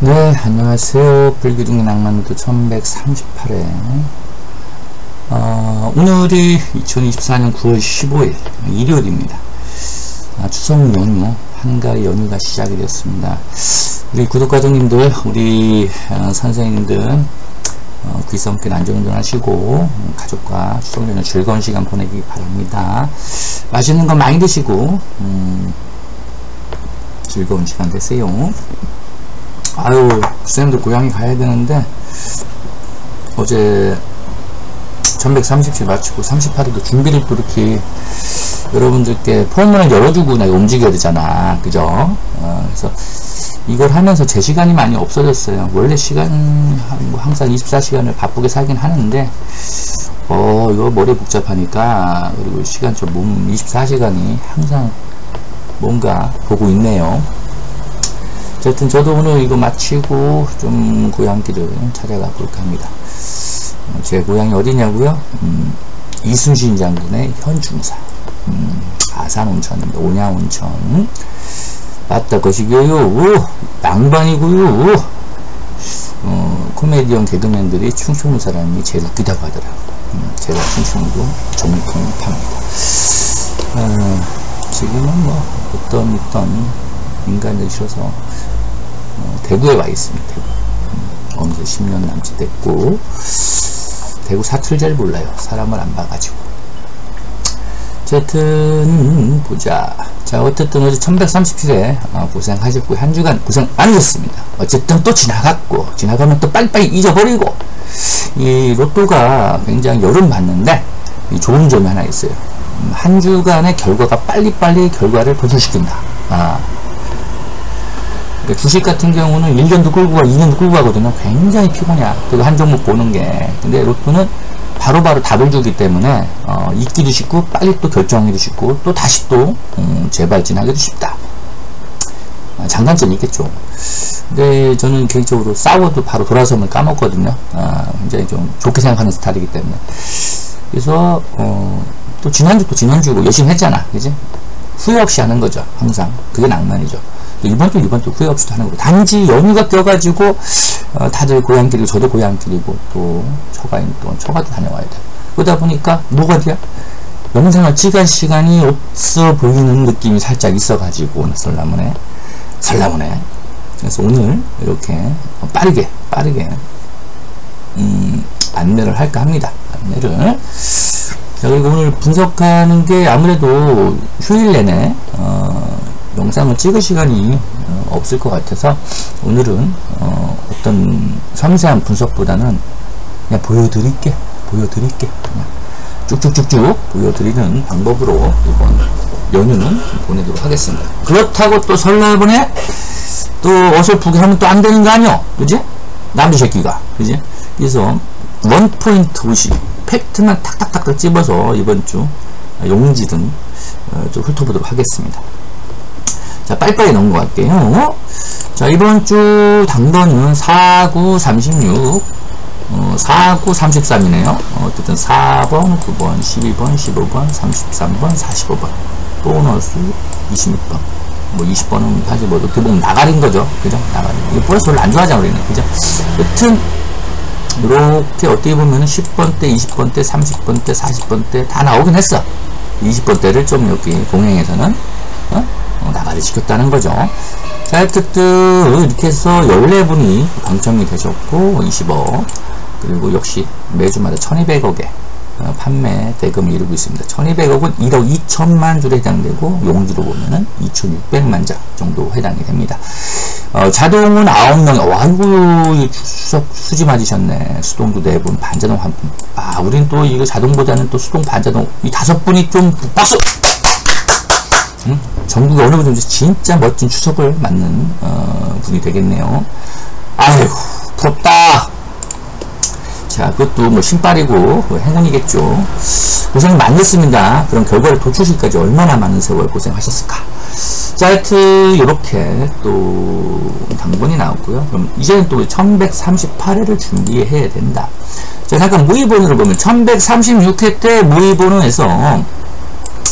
네, 안녕하세요. 불기둥의 낭만도 1138회. 오늘이 2024년 9월 15일, 일요일입니다. 추석 연휴, 한가위 연휴가 시작이 되었습니다. 우리 구독자님들, 우리 선생님들, 귀성길 안전운전 하시고, 가족과 추석 연휴 즐거운 시간 보내기 바랍니다. 맛있는 거 많이 드시고, 즐거운 시간 되세요. 아유, 선생님들 고향에 가야 되는데 어제 1137 마치고 38회도 준비를 또 이렇게 여러분들께 포문을 열어주고 내가 움직여야 되잖아, 그죠? 그래서 이걸 하면서 제 시간이 많이 없어졌어요. 원래 시간 항상 24시간을 바쁘게 살긴 하는데 이거 머리 복잡하니까, 그리고 시간 좀 몸 24시간이 항상 뭔가 보고 있네요. 어쨌든 저도 오늘 이거 마치고 좀 고향길을 찾아가 볼까 합니다. 제 고향이 어디냐고요? 이순신 장군의 현충사, 아산온천입니다. 온양온천. 맞다, 거시기요. 양반이고요. 코미디언 개그맨들이 춤추는 사람이 제일 웃기다고 하더라고요. 제가 춤추는도 정통파입니다. 지금은 뭐 어떤 인간들이 싫어서 대구에 와 있습니다. 대구. 어느새 10년 남짓 됐고, 대구 사투리 잘 몰라요. 사람을 안 봐가지고. 어쨌든 보자. 자, 어쨌든 어제 1137회 고생하셨고, 한 주간 고생 많으셨습니다. 어쨌든 또 지나가면 또 빨리빨리 잊어버리고, 이 로또가 굉장히 열은 받는데 좋은 점이 하나 있어요. 한 주간의 결과가 빨리빨리 결과를 도출시킨다. 주식 같은 경우는 1년도 끌고 가, 2년도 끌고 가거든요. 굉장히 피곤해. 그 한 종목 보는 게. 근데 로또는 바로바로 답을 주기 때문에, 잊기도 쉽고, 빨리 또 결정하기도 쉽고, 또 다시 또, 재발진하기도 쉽다. 장단점이 있겠죠. 근데 저는 개인적으로 싸워도 바로 돌아서면 까먹거든요. 굉장히 좀 좋게 생각하는 스타일이기 때문에. 그래서, 또 지난주고 열심히 했잖아. 그지? 후회 없이 하는 거죠. 항상. 그게 낭만이죠. 이번 주 후회 없이도 하는 거고, 단지 연휴가 껴가지고 다들 고향길이고 저도 고향길이고 또 처가도 다녀와야 돼. 그러다 보니까 뭐가 돼요? 영상을 찍을 시간이 없어 보이는 느낌이 살짝 있어가지고 설라문에 그래서 오늘 이렇게 빠르게 안내를 할까 합니다. 안내를. 자, 그리고 오늘 분석하는 게 아무래도 휴일 내내 영상을 찍을 시간이 없을 것 같아서 오늘은 어떤 섬세한 분석보다는 그냥 보여드릴게 그냥 쭉쭉쭉쭉 보여드리는 방법으로 이번 연휴는 보내도록 하겠습니다. 그렇다고 또 설날번에 또 어설프게 하면 또 안 되는 거 아니요? 그지? 남주 새끼가, 그지? 그래서 원포인트 의식, 팩트만 탁탁탁탁 집어서 이번 주 용지든 좀 훑어보도록 하겠습니다. 자, 빨리빨리 넘어갈게요. 자, 이번 주 당번은 4, 9, 36, 4, 9, 33이네요. 어쨌든 4번, 9번, 12번, 15번, 33번, 45번, 보너스 26번. 뭐 20번은 사실 뭐 어떻게 보면 나가린 거죠. 그죠? 나가린. 이거 보너스 별로 안 좋아하잖아, 우리는. 그죠? 여튼, 이렇게 어떻게 보면은 10번대, 20번대, 30번대, 40번대 다 나오긴 했어. 20번대를 좀 여기 동행에서는, 나가리 시켰다는 거죠. 자, 어쨌든 이렇게 해서 14분이 당첨이 되셨고 20억, 그리고 역시 매주마다 1200억의 판매 대금을 이루고 있습니다. 1200억은 1억 2천만 줄에 해당되고 용지로 보면은 2600만 장 정도 해당이 됩니다. 자동은 9명. 와이고, 추석 수지 맞으셨네. 수동도 4분, 반자동 1분. 우린 또 이거 자동보다는 또 수동, 반자동 이 5분이 좀 박수! 전국에 어느 분인지 진짜 멋진 추석을 맞는 분이 되겠네요. 아이고, 부럽다. 자, 그것도 뭐 신발이고 행운이겠죠. 고생 많으셨습니다. 그런 결과를 도출시까지 얼마나 많은 세월 고생하셨을까. 자, 하여튼 이렇게 또 당번이 나왔고요. 그럼 이제는 또 1138회를 준비해야 된다. 자, 잠깐 모의번호를 보면 1136회 때 모의번호에서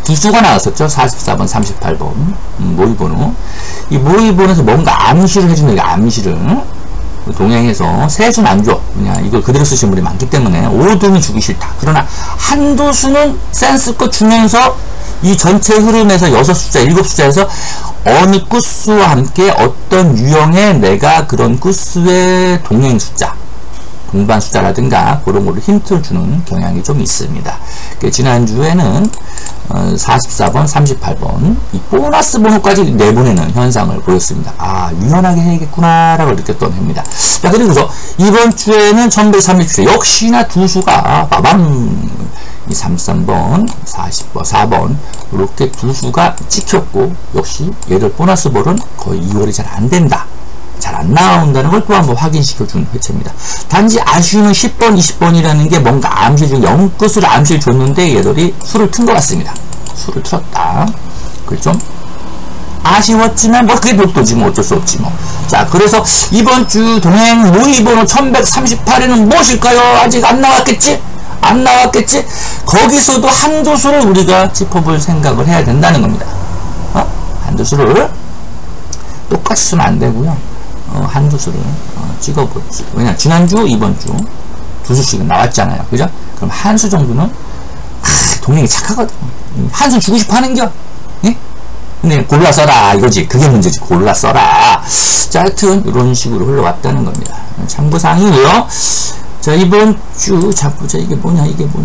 두 수가 나왔었죠. 44번, 38번. 모의번호. 이 모의번호에서 뭔가 암시를 해주는 게 암시를. 동행해서 세 수는 안 줘. 그냥 이걸 그대로 쓰시는 분이 많기 때문에 5등이 주기 싫다. 그러나 한두 수는 센스껏 주면서 이 전체 흐름에서 6숫자, 7숫자에서 어느 끝수와 함께 어떤 유형의 내가 그런 끝수의 동행 숫자, 동반 숫자라든가 그런 걸로 힌트를 주는 경향이 좀 있습니다. 지난주에는 44번, 38번 이 보너스 번호까지 내보내는 현상을 보였습니다. 아, 유연하게 해야겠구나 라고 느꼈던 해입니다. 자, 그리고서 이번 주에는 1137 역시나 두 수가 빠밤 이 33번, 40번, 4번 이렇게 두 수가 찍혔고 역시 얘들 보너스 볼은 거의 2월이 잘 안 된다. 잘 안 나온다는 걸 또 한번 확인시켜준 회차입니다. 단지 아쉬움은 10번, 20번이라는 게 뭔가 암시 중 0끝으로 암시를 줬는데 얘들이 수를 튼 것 같습니다. 수를 틀었다. 그게 좀 아쉬웠지만 뭐 그게 독도지 뭐 어쩔 수 없지 뭐. 자, 그래서 이번 주 동행 모의번호 1138에는 무엇일까요? 아직 안 나왔겠지? 안 나왔겠지? 거기서도 한두 수를 우리가 짚어볼 생각을 해야 된다는 겁니다. 한두 수를 똑같이 쓰면 안 되고요. 한두 수를 찍어보지. 왜냐, 지난주, 이번주 두 수씩은 나왔잖아요. 그죠? 그럼 한 수 정도는 동행이 착하거든. 한 수 주고 싶어 하는겨. 예? 근데 골라 써라 이거지. 그게 문제지. 골라 써라. 자, 하여튼 이런 식으로 흘러왔다는 겁니다. 참고사항이고요. 자, 이번 주 자 보자. 이게 뭐냐.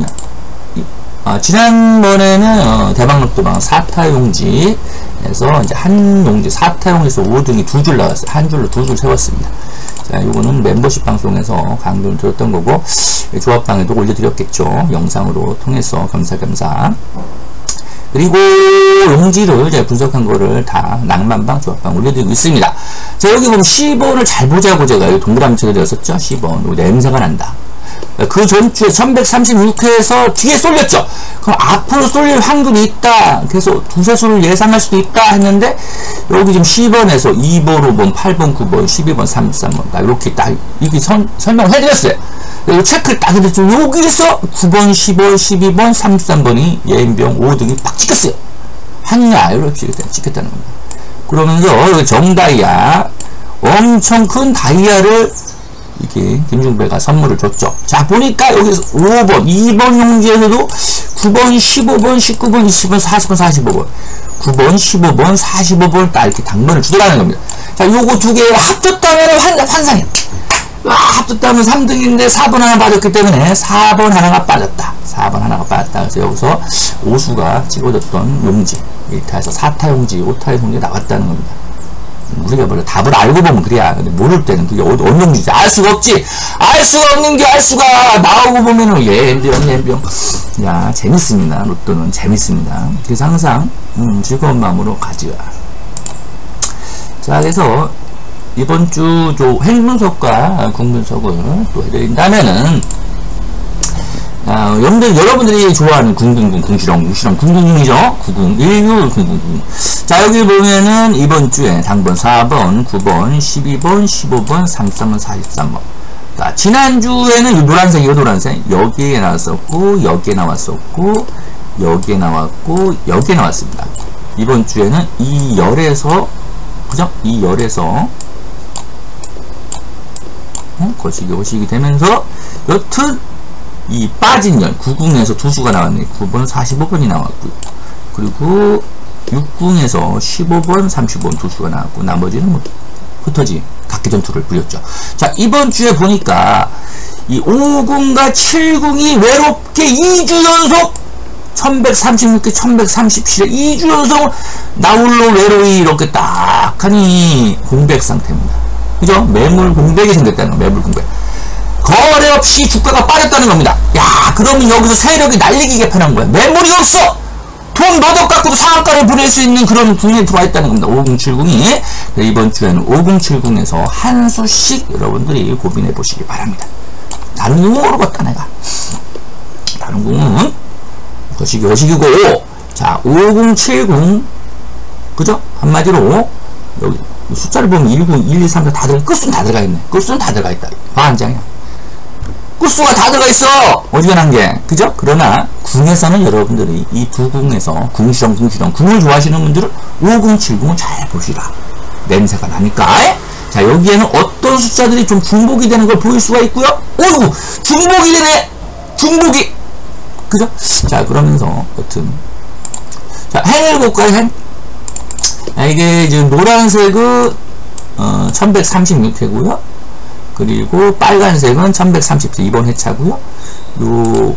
지난번에는 대박록도방 4타용지 에서 이제 한 용지 4타용에서 5등이 두 줄 나왔어요. 한 줄로 두 줄 세웠습니다. 자, 요거는 멤버십 방송에서 강조를 드렸던 거고 조합방에도 올려드렸겠죠. 영상으로 통해서 겸사겸사. 그리고 용지를 제가 분석한 거를 다 낭만방 조합방 올려드리고 있습니다. 자, 여기 보면 10번을 잘 보자고 제가 여기 동그라미 쳐드렸었죠. 10번 냄새가 난다. 그 전주에 1136회에서 뒤에 쏠렸죠. 그럼 앞으로 쏠릴 확률이 있다. 그래서 두세 수를 예상할 수도 있다 했는데 여기 지금 10번에서 2번, 5번, 8번, 9번, 12번, 33번 딱 이렇게 딱 이렇게 설명을 해드렸어요. 그리고 체크를 딱 해드렸죠. 여기서 9번, 10번, 12번, 33번이 예인병 5등이 팍 찍혔어요. 한야 이렇게 찍혔다는 겁니다. 그러면서 정다이아 엄청 큰 다이아를 이렇게 김중배가 선물을 줬죠. 자, 보니까 여기서 5번, 2번 용지에서도 9번, 15번, 19번, 20번, 40번, 45번 9번, 15번, 45번 딱 이렇게 당번을 주더라는 겁니다. 자, 요거 두 개를 합쳤다면 환상이야. 합쳤다면 3등인데 4번 하나 빠졌기 때문에 4번 하나가 빠졌다. 4번 하나가 빠졌다. 그래서 여기서 오수가 찍어줬던 용지 1타에서 4타 용지, 5타 용지 나왔다는 겁니다. 우리가 원래 답을 알고 보면 그래야. 근데 모를 때는 그게 어느 용지인지 알 수가 없지. 알 수가 없는 게 알 수가 나오고 보면은 예병. 야, 재밌습니다. 로또는 재밌습니다. 그래서 항상 즐거운 마음으로 가지가. 자, 그래서 이번 주 행분석과 궁분석을 또 해드린다면은 여러분들이 좋아하는 궁궁궁, 궁시렁, 무시렁, 궁궁궁이죠? 9016, 궁궁궁. 자, 여기 보면은 이번 주에 당번 4번, 9번, 12번, 15번, 33번, 43번. 자, 지난주에는 이 노란색, 이 노란색. 여기에 나왔었고, 여기에 나왔었고, 여기에 나왔고, 여기에 나왔습니다. 이번 주에는 이 열에서, 그죠? 이 열에서, 거시기 되면서, 여튼, 이 빠진 열 9궁에서 두 수가 나왔네. 9번 45번이 나왔고요. 그리고 6궁에서 15번 30번 두 수가 나왔고 나머지는 뭐 흩어지 각기 전투를 부렸죠. 자, 이번 주에 보니까 이 5궁과 7궁이 외롭게 2주 연속 1136개 1137에 2주 연속 나홀로 외로이 이렇게 딱 하니 공백 상태입니다. 그죠? 매물 공백이 생겼다는 거. 매물 공백. 거래 없이 주가가 빠졌다는 겁니다. 야, 그러면 여기서 세력이 날리기 개판한 거야. 매물이 없어! 돈 너덕 갖고도 상한가를 보낼 수 있는 그런 분위기에 들어와 있다는 겁니다. 5070이. 이번 주에는 5070에서 한 수씩 여러분들이 고민해 보시기 바랍니다. 다른 궁은 모르겠다, 내가. 다른 궁은 거시기고. 자, 5070. 그죠? 한마디로, 여기 숫자를 보면 1, 9, 1, 2, 3, 4 다 들어가, 끝수는 다 들어가 있네. 끝수는 다 들어가 있다. 화한장이야. 끝수가 다 들어가 있어. 어지간한 게. 그죠? 그러나, 궁에서는 여러분들이 이 두 궁에서, 궁시렁, 궁을 좋아하시는 분들은 5궁, 7궁을 잘 보시라. 냄새가 나니까. 자, 여기에는 어떤 숫자들이 좀 중복이 되는 걸 보일 수가 있고요. 오이구! 중복이 되네! 중복이! 그죠? 자, 그러면서, 여튼. 자, 행을 볼까요, 행? 이게 지금 노란색은, 1136회고요. 그리고 빨간색은 1137, 이번 회차고요. 요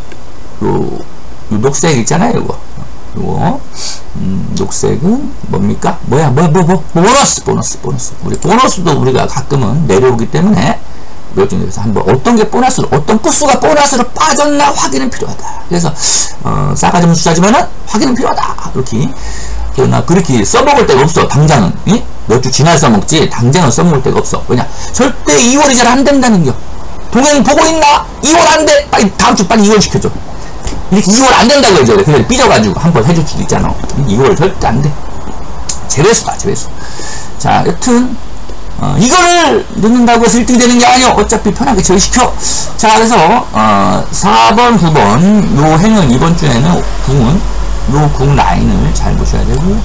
녹색 있잖아요, 요거. 녹색은 뭡니까? 보너스. 우리 보너스도 우리가 가끔은 내려오기 때문에 요즘에서 한번 어떤 게 보너스로, 어떤 끝수가 보너스로 빠졌나 확인은 필요하다. 그래서, 싸가지 없는 숫자지만은 확인은 필요하다. 이렇게. 그러나 그렇게 써먹을 데가 없어, 당장은. 몇 주 지나 써먹지, 당장은 써먹을 데가 없어. 왜냐? 절대 2월이 잘 안 된다는 겨. 동행 보고 있나? 2월 안 돼! 빨리, 다음 주 빨리 2월 시켜줘. 이렇게 2월 안 된다고 해줘야 돼. 그래, 삐져가지고 한번 해줄 수도 있잖아. 2월 절대 안 돼. 제외수다, 제외수. 자, 여튼, 이거를 넣는다고 해서 1등 되는 게 아니요. 어차피 편하게 제외시켜. 자, 그래서, 4번, 9번, 요 행은 이번 주에는 궁은, 요 궁 라인을 잘 보셔야 되고요.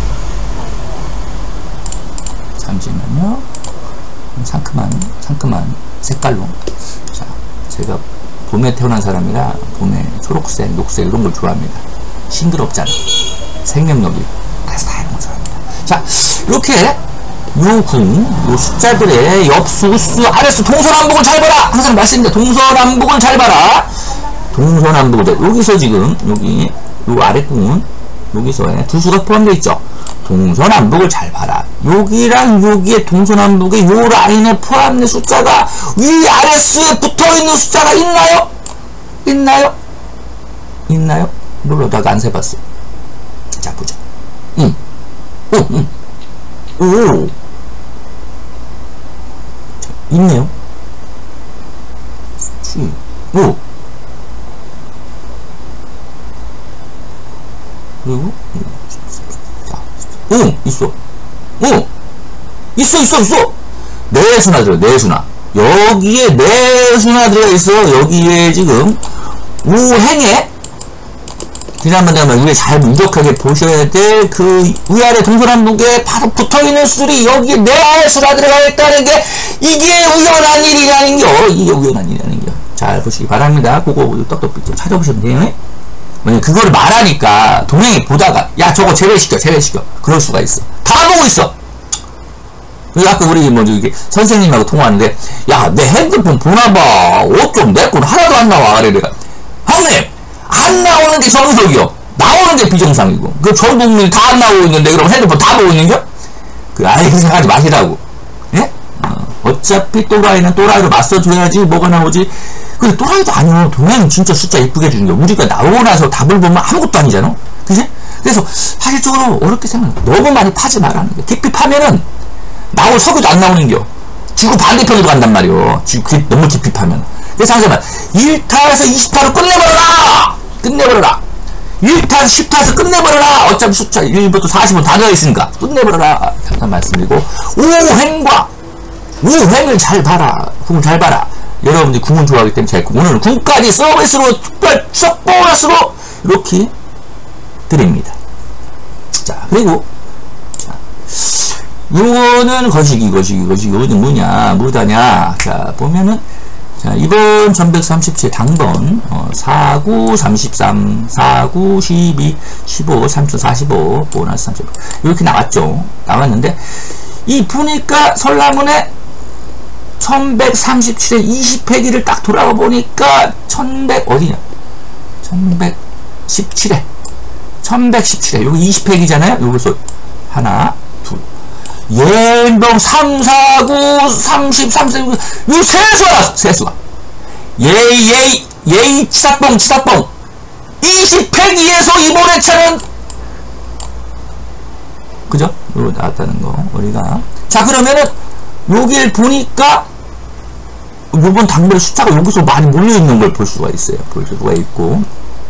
잠시만요. 상큼한 색깔로. 자, 제가 봄에 태어난 사람이라 봄에 초록색, 녹색 이런 걸 좋아합니다. 싱그럽잖아. 생명력이 따뜻한 걸 좋아합니다. 자, 이렇게 요 궁, 요 숫자들의 옆수, 우수, 아래수, 동서남북을 잘 봐라! 항상 말씀드립니다. 동서남북을 잘 봐라! 동서남북을, 여기서 지금, 여기, 요 아래 궁은, 여기서에 두 수가 포함되어 있죠? 동서남북을 잘 봐라. 여기랑 여기에 동서남북의 요 라인에 포함된 숫자가 위 아래수에 붙어있는 숫자가 있나요? 있나요? 몰라다가 안 세봤어. 자, 보자. 오. 자, 있네요. 오. 그리고 있어. 있어. 내수나 들어, 내수나. 여기에 내수나 들어있어. 여기에 지금, 우행에, 지난번에 우리 잘 무적하게 보셔야 될 그 위아래 동서남북에 바로 붙어있는 수들이 여기에 내수나 들어가 있다는 게, 이게 우연한 일이라는 겨. 잘 보시기 바랍니다. 그거 떡떡 찾아보시면 돼요. 그거를 말하니까 동행이 보다가 야 저거 제외시켜 그럴 수가 있어. 다 보고 있어. 아까 우리 이게 선생님하고 통화하는데 야 내 핸드폰 보나봐. 어쩜 내 건 하나도 안 나와. 그래 내가 형님 안 나오는 게 정석이요. 나오는 게 비정상이고 그 전 국민이 다 안 나오고 있는데 그럼 핸드폰 다 보고 있는겨? 아예 그 생각하지 마시라고. 예? 어차피 또라이는 또라이로 맞서줘야지 뭐가 나오지. 근데 또라이도 아니요. 동행은 진짜 숫자 이쁘게 해주는 게 우리가 나오고 나서 답을 보면 아무것도 아니잖아. 그지? 그래서 사실적으로 어렵게 생각해. 너무 많이 파지 말라는 게. 깊이 파면은 나올 석유도 안 나오는겨. 지구 반대편으로 간단 말이요. 지구 너무 깊이 파면. 그래서 항상 1타에서 20타로 끝내버려라. 1타, 10타에서 끝내버려라. 어차피 숫자 1부터 40은 다 들어있으니까 끝내버려라. 잠깐 말씀드리고 우행을 잘 봐라. 궁을 잘 봐라. 여러분들이 궁은 좋아하기 때문에 잘 오늘 궁까지 서비스로 특별 추석 보너스로 이렇게 드립니다. 자, 그리고 자, 요거는 거시기 요거는 뭐다냐. 자, 보면은 자, 이번 1137 당번 49, 33, 49, 12, 15, 30, 45 보너스 35 이렇게 나왔는데 이 보니까 설라문에 1137에 20회기를 딱 돌아가 보니까 1117회 여기 20회기잖아요. 여기서 하나 둘 예병 3, 4, 9, 30, 30 요 세수가 예이 치사뻥 20회기에서 이번 회차는 그죠? 요거 나왔다는 거 우리가. 자, 그러면은 여길 보니까 요번 당번의 숫자가 여기서 많이 몰려있는 걸 볼 수가 있어요. 볼 수가 있고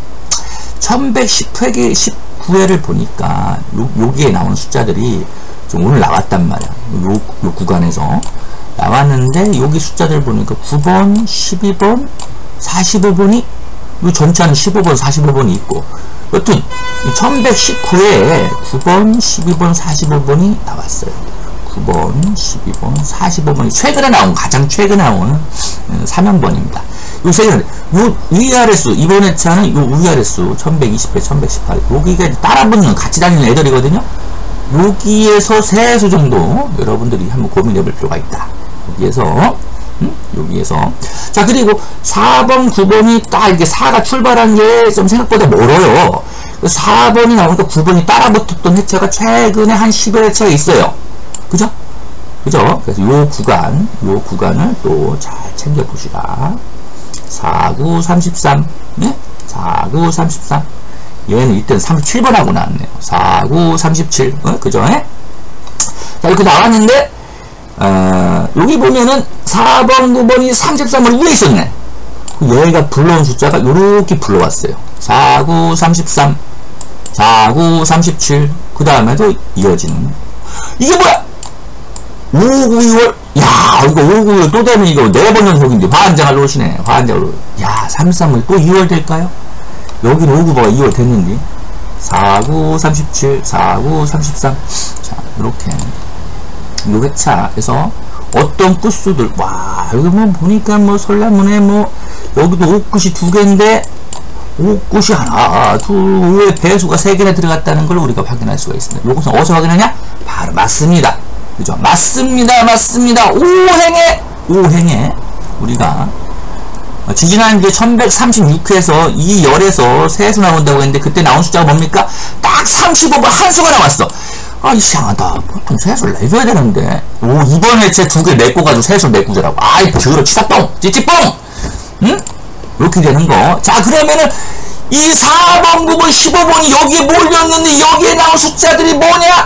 1110회기 19회를 보니까 여기에 나온 숫자들이 좀 오늘 나왔단 말이야. 요 구간에서 나왔는데 여기 숫자들 보니까 9번, 12번, 45번이 이 전차는 15번, 45번이 있고 여튼 1119에 9번, 12번, 45번이 나왔어요. 9번, 12번, 45번이 최근에 나온, 가장 최근에 나온 3연번입니다. 요 세 개는, 요 위아래수, 이번 회차는 요 위아래수, 1120회, 1118. 여기가 따라 붙는, 같이 다니는 애들이거든요. 여기에서 세 수 정도 여러분들이 한번 고민해 볼 필요가 있다. 여기에서. 여기에서. 자, 그리고 4번, 9번이 딱 이렇게 4가 출발한 게 좀 생각보다 멀어요. 4번이 나오니까 9번이 따라 붙었던 회차가 최근에 한 10여 회차가 있어요. 그죠? 그죠? 그래서 요 구간을 또 잘 챙겨보시라. 49, 33. 네? 49, 33. 얘는 이때는 37번하고 나왔네요. 49, 37. 그죠? 자, 이렇게 나왔는데, 여기 보면은 4번, 9번이 33을 위에 있었네. 얘가 불러온 숫자가 요렇게 불러왔어요. 49, 33. 49, 37. 그 다음에도 이어지는. 이게 뭐야? 5, 9, 2월. 야, 이거 5, 9, 2월 또 되면 이거 4번 연속인데. 화환장을 놓으시네. 화환장을. 야, 33을 또 2월 될까요? 여기는 5, 9가 2월 됐는데. 49, 37. 49, 33. 자, 이렇게. 요 회차에서 어떤 끝수들. 와, 여기 뭐 보니까 뭐 설라문에 뭐, 여기도 옷끝이 2개인데, 옷끝이 하나, 둘, 배수가 3개나 들어갔다는 걸 우리가 확인할 수가 있습니다. 요것은 어디서 확인하냐? 바로 맞습니다. 그죠? 맞습니다. 5행에 우리가 지지난 이제 1136회에서 이 열에서 세 수 나온다고 했는데 그때 나온 숫자가 뭡니까? 딱 35번 한 수가 나왔어. 아, 이상하다. 보통 세 수를 내줘야 되는데. 이번 회차에 2개 메꿔가지고 세 수를 메꾸더라고. 아이, 더러 치사뻥! 찌찌뻥! 응? 이렇게 되는 거. 자, 그러면은 이 4번, 9번, 15번이 여기에 몰렸는데 여기에 나온 숫자들이 뭐냐?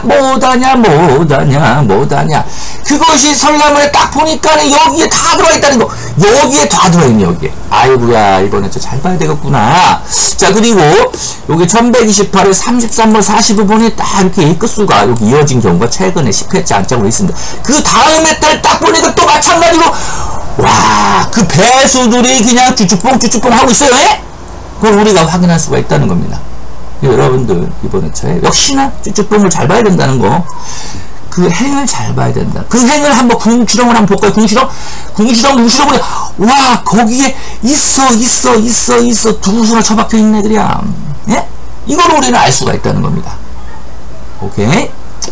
뭐다냐? 그것이 설라문에 딱 보니까는 여기에 다 들어있다는 거. 여기에 다 들어있네, 여기에. 아이고야, 이번에 잘 봐야 되겠구나. 자, 그리고 여기 1128에 33번, 45번이 딱 이렇게 끝수가 여기 이어진 경우가 최근에 10회째 안짝으로 있습니다. 그 다음에 딱 보니까 또 마찬가지로 와, 그 배수들이 그냥 쭈쭈뽕 하고 있어요. 그걸 우리가 확인할 수가 있다는 겁니다. 여러분들 이번 회차에 역시나 쭈쭈뽕을 잘 봐야 된다는 거. 그 행을 잘 봐야 된다. 그 행을 한번 궁시렁을 한번 볼까요? 궁시렁을 와, 거기에 있어 두 수나 처박혀 있네. 그냥 이걸 우리는 알 수가 있다는 겁니다. 오케이.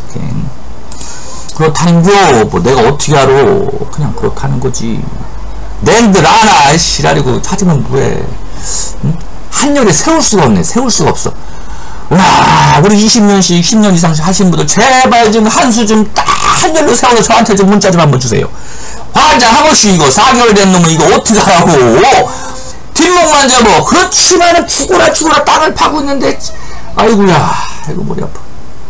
그렇다는겨. 뭐 내가 어떻게 알아? 그냥 그렇다는 거지. 낸들 아나 시라리고 찾으면 뭐해. 한열에 세울 수가 없어. 와, 우리 20년씩 10년 이상씩 하신 분들 제발 좀 한 수 좀 딱 한열로 세워서 저한테 좀 문자 좀 한번 주세요. 환장 한 번씩 이거 4개월 된 놈은 이거 어떻게 하라고. 뒷목만 잡어. 그렇지만은 죽어라 땅을 파고 있는데. 아이고야, 아이고 머리 아파.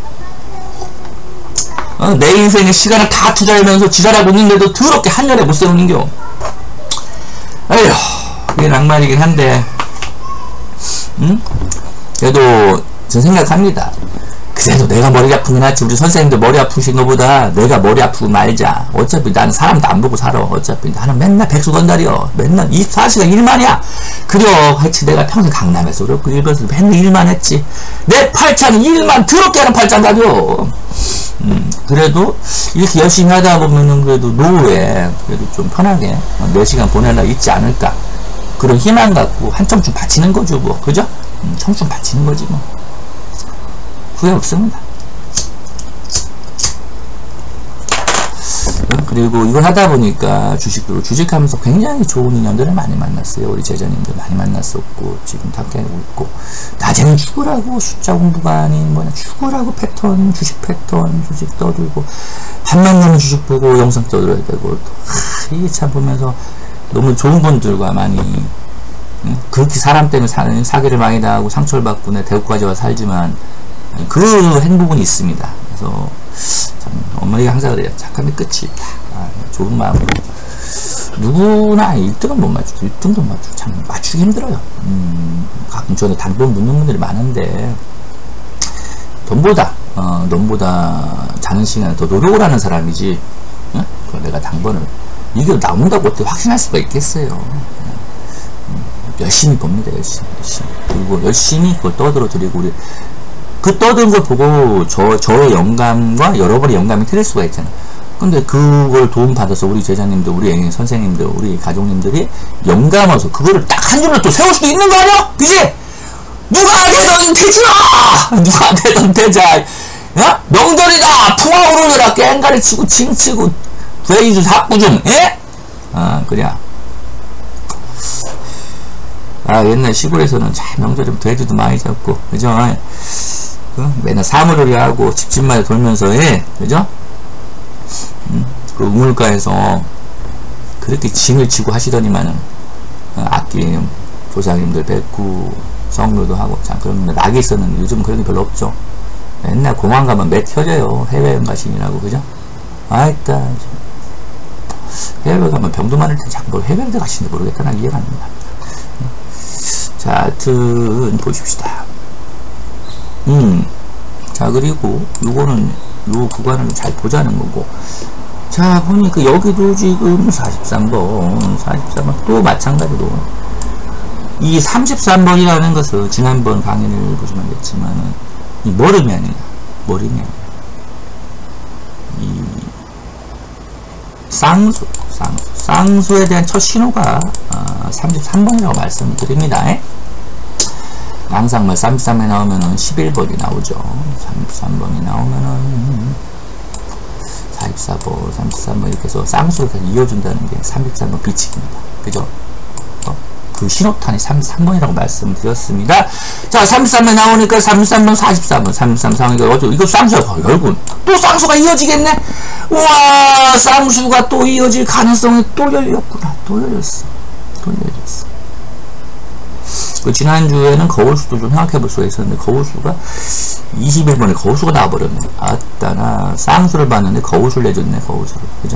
내 인생의 시간을 다 투자하면서 지랄하고 있는데도 더럽게 한열에 못 세우는겨. 에휴, 이게 낭만이긴 한데, 그래도 전 생각합니다. 그래도 내가 머리 아픈 게 낫지. 우리 선생님들 머리 아프신 것보다 내가 머리 아프고 말자. 어차피 나는 사람도 안 보고 살아. 어차피 나는 맨날 백수건달이여. 맨날 24시간 일만이야. 그래, 하여튼 내가 평생 강남에서 그렇고 일본에서 맨날 일만 했지. 내 팔자는 일만 더럽게 하는 팔자인가요. 그래도 이렇게 열심히 하다 보면은 그래도 노후에 그래도 좀 편하게 4시간 보내려 있지 않을까. 그런 희망 갖고 한 청춘 바치는 거죠, 뭐. 그죠? 청춘 바치는 거지, 뭐. 후회 없습니다. 그리고 이걸 하다 보니까 주식하면서 굉장히 좋은 인연들을 많이 만났어요. 우리 제자님들 많이 만났었고, 지금 함께하고 있고. 낮에는 죽으라고 숫자 공부가 아닌 죽으라고 패턴, 주식 떠들고, 밤만 되면 주식 보고 영상 떠들어야 되고, 이게 참 보면서 너무 좋은 분들과 많이, 그렇게 사람 때문에 사기를 많이 당하고 상처를 받고 내 대구까지 와서 살지만, 그 행복은 있습니다. 그래서 참 어머니가 항상 그래요. 착함이 끝이 있다. 좋은 마음으로 누구나 1등은 못 맞추죠. 1등도 못 맞추고 참 맞추기 힘들어요. 가끔 전에 단돈 묻는 분들이 많은데 돈보다 자는 시간에 더 노력을 하는 사람이지. 내가 당번을 이게 나온다고 어떻게 확신할 수가 있겠어요. 열심히 봅니다. 열심히. 그리고 열심히 그걸 떠들어 드리고, 우리 그 떠드는 걸 보고 저의 영감과 여러분의 영감이 틀릴 수가 있잖아. 근데 그걸 도움받아서 우리 제자님들, 우리 선생님들, 우리 가족님들이 영감 와서 그거를 딱 한 줄로 또 세울 수도 있는 거 아니야? 그지? 누가 되던 태자! 누가 되던 태자! 야? 명절이다! 풍화오르느라 깽가리 치고 칭치고 회의주 사구중, 예? 그래. 옛날 시골에서는 참 명절이면 돼지도 많이 잡고, 그죠? 맨날 사물놀이 하고 집집마다 돌면서 해, 그죠? 그 우물가에서 그렇게 짐을 지고 하시더니만은 악기 조상님들 뵙고 성묘도 하고 참 그런 낙이 있었는데 요즘 그런 게 별로 없죠. 맨날 공항 가면 매 켜져요. 해외여행 가시느라고, 그죠? 아이따 해외 가면 병도 많을 때 자꾸 해외를 가시는지 모르겠다. 난 이해가 안 된다. 자, 하여튼 보십시다. 자, 그리고 요거는 요 구간을 잘 보자는 거고. 자, 보니까 여기도 지금 43번 또 마찬가지로 이 33번이라는 것은 지난번 강의를 보시면 알겠지만은 이 머름이 아니라 이 쌍수에 대한 첫 신호가 33번이라고 말씀을 드립니다. 항상 33번이 나오면은 11번이 나오죠. 33번이 나오면은 44번, 33번 이렇게 해서 쌍수를 이어준다는 게 33번 비치기입니다. 그죠? 그 신호탄이 33번이라고 말씀을 드렸습니다. 자, 33번 나오니까 33번, 44번, 33 상황이니까 이거 쌍수가 열군. 또 쌍수가 이어지겠네? 우와, 쌍수가 또 이어질 가능성이 또 열렸구나. 또 열렸어. 그 지난주에는 거울수도 좀 생각해 볼 수가 있었는데, 거울수가 21번에 거울수가 나와버렸네. 아따, 나 쌍수를 봤는데 거울수를 내줬네, 거울수를. 그죠?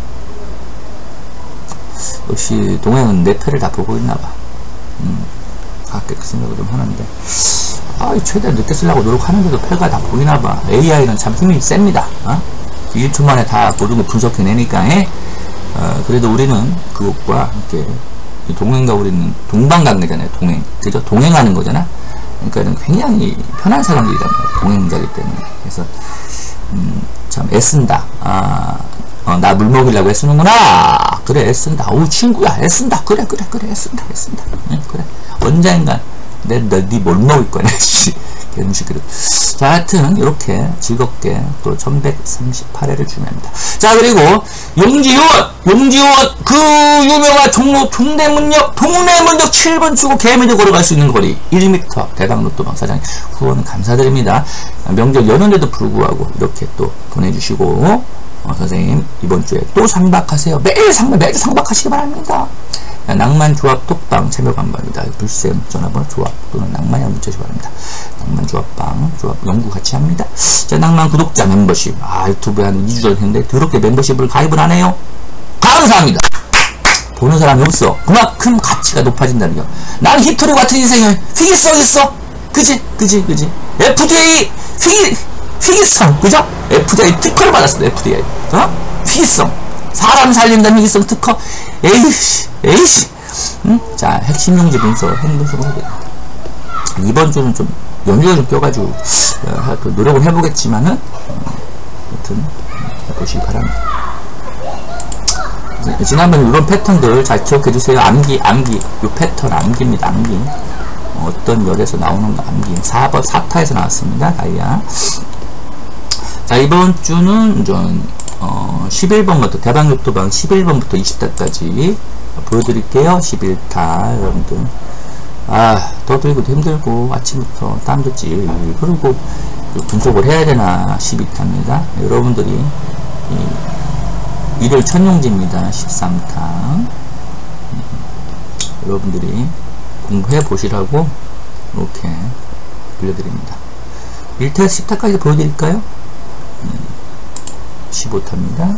역시 동행은 내 패를 다 보고 있나봐. 가끔 그 생각을 좀 하는데, 최대한 늦게 쓰려고 노력하는데도 패가 다 보이나봐. AI는 참 힘이 셉니다. 1초 만에 다 모든 걸 분석해내니까. 그래도 우리는 그것과 함께 동행과 우리는 동방강래잖아요. 동행. 그죠? 동행하는 거잖아. 그러니까 굉장히 편한 사람들이란 말이야. 동행자이기 때문에. 그래서 참 애쓴다. 나 물 먹이려고 애쓰는구나. 그래, 애쓴다. 오, 친구야, 애쓴다. 그래, 애쓴다. 그래. 언젠간 네 뭘 먹을 거냐. 이런 식으로. 자, 하여튼 이렇게 즐겁게 또 1138회를 준비합니다. 자, 그리고 용지원 그 유명한 종로 동대문역 7번 출구 개미도 걸어갈 수 있는 거리 1m 대방로또방 사장님 후원 감사드립니다. 명절 연휴인데도 불구하고 이렇게 또 보내주시고, 선생님 이번 주에 또 상박하세요. 매주 상박하시기 바랍니다. 낭만 조합 톡방 참여 간발입니다. 불쌤 전화번호 조합 또는 낭만이랑 문자시 바랍니다. 낭만 조합방 조합 연구 같이 합니다. 자, 낭만 구독자 멤버십. 유튜브에 한 2주 전에 했는데 더럽게 멤버십을 가입을 안 해요. 감사합니다. 보는 사람이 없어. 그만큼 가치가 높아진다는 거. 난 히토리 같은 인생에 희귀성 있어. 그지? FDA 희귀성, 그죠? FDA 특허를 받았어. FDA 희귀성, 사람 살린다는 희귀성 특허. 에이씨. 자, 핵심 용지 분석, 행분석을 하게 됩니다. 이번 주는 좀 연휴가 좀 껴가지고 노력을 해보겠지만은 아무튼 해보시기 바랍니다. 지난번에 이런 패턴들 잘 기억해주세요. 암기 이 패턴 암기입니다. 암기. 어떤 열에서 나오는 거 암기. 4번 4타에서 나왔습니다. 다이아. 자, 이번 주는 좀 11번부터 대방로또방 11번부터 20타까지 보여드릴게요. 11타 여러분들. 떠들기도 힘들고 아침부터 땀도 찔 흐르고 분석을 해야 되나 12타입니다. 여러분들이 일요일 천용지입니다. 13타. 여러분들이 공부해 보시라고 이렇게 빌려드립니다. 1타 10타까지 보여드릴까요? 15타입니다.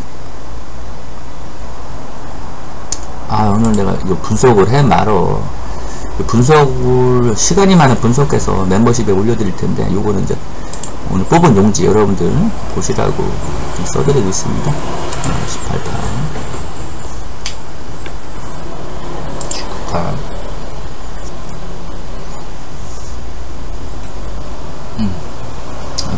오늘 내가 이거 분석을 해 말어. 분석을 시간이 많은 분석해서 멤버십에 올려드릴 텐데, 요거는 이제 오늘 뽑은 용지 여러분들 보시라고 좀 써드리고 있습니다. 18타, 19타.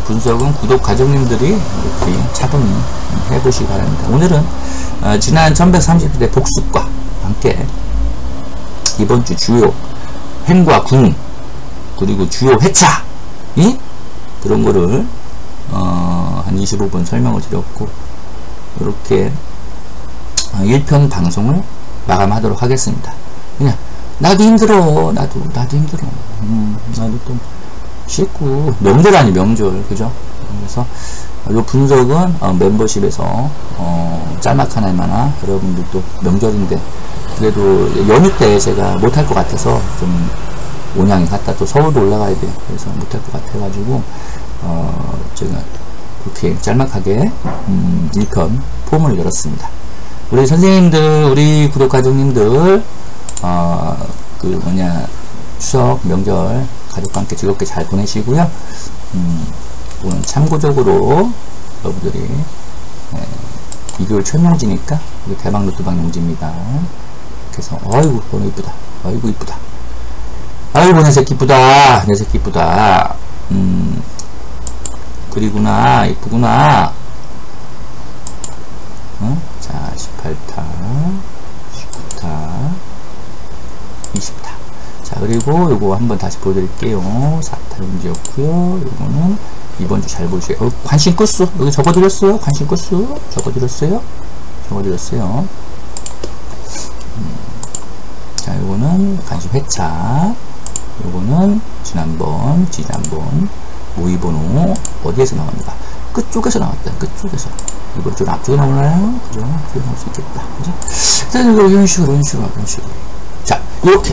분석은 구독 가족님들이 이렇게 차분히 해보시기 바랍니다. 오늘은 지난 1130일의 복습과 함께 이번 주 주요 행과 궁 그리고 주요 회차 그런 거를 한 25분 설명을 드렸고, 이렇게 1편 방송을 마감하도록 하겠습니다. 그냥 나도 힘들어, 나도 힘들어, 나도 또 쉽고, 명절 아니 명절, 그죠? 그래서 이 분석은 멤버십에서 짤막한 할만한, 여러분들 또 명절인데 그래도 연휴 때 제가 못할 것 같아서 좀 온양에 갔다 또 서울도 올라가야 돼. 그래서 못할 것 같아가지고 제가 그렇게 짤막하게 1편 폼을 열었습니다. 우리 선생님들, 우리 구독 가족님들 추석 명절 가족과 함께 즐겁게 잘 보내시고요. 오늘 참고적으로 여러분들이 2개월 최명지니까 대박 노트방 용지입니다. 그래서 아이고 너무 이쁘다, 아이고 이쁘다, 아이고 내 새끼 이쁘다, 내 새끼 이쁘다. 그리구나, 이쁘구나. 자, 18타, 19타, 20타. 자, 그리고 요거 한번 다시 보여드릴게요. 4타 용지였고요. 요거는 이번 주 잘 보시고요. 관심 끝수 여기 적어드렸어요. 관심 끝수 적어드렸어요. 자, 요거는 관심 회차, 요거는 지난번 모의번호 어디에서 나옵니까? 끝쪽에서 나왔다. 끝쪽에서. 이번 주는 앞쪽에 나오나요? 그죠? 앞쪽에 나올 수 있겠다. 그죠? 이런 식으로. 자, 이렇게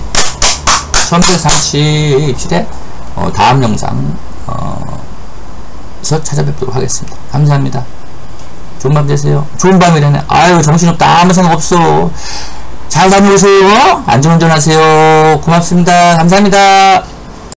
1137의 다음 영상 찾아뵙도록 하겠습니다. 감사합니다. 좋은 밤 되세요. 좋은 밤이라네. 아유, 정신없다. 아무 생각 없어. 잘 다녀오세요. 안전운전하세요. 고맙습니다. 감사합니다.